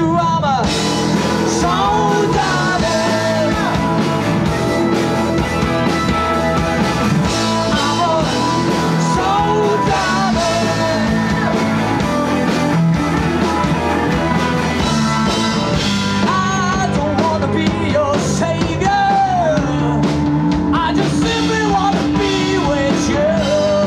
you I'm a soul diver. I'm a soul diver. I don't want to be your savior. I just simply want to be with you.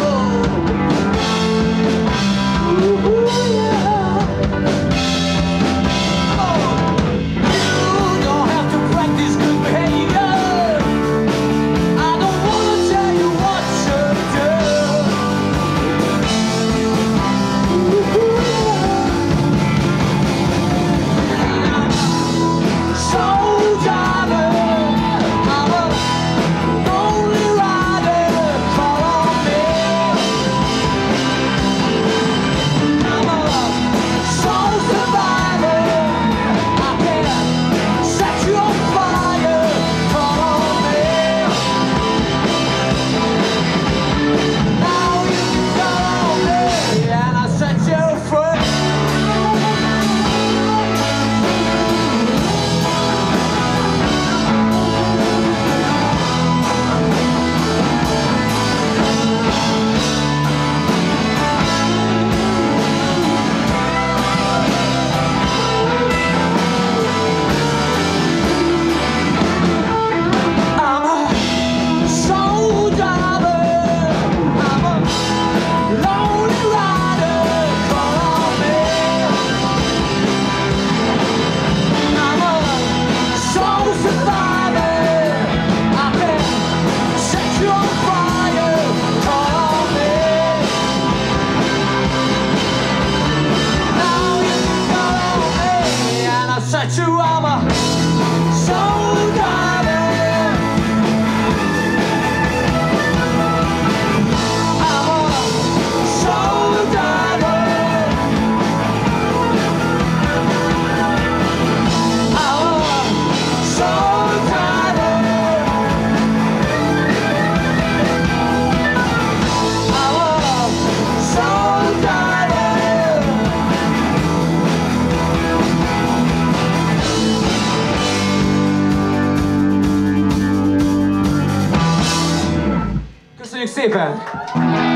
I'm a soul diver. I'm a soul diver. I'm a soul diver. I'm a soul diver. Köszönjük szépen!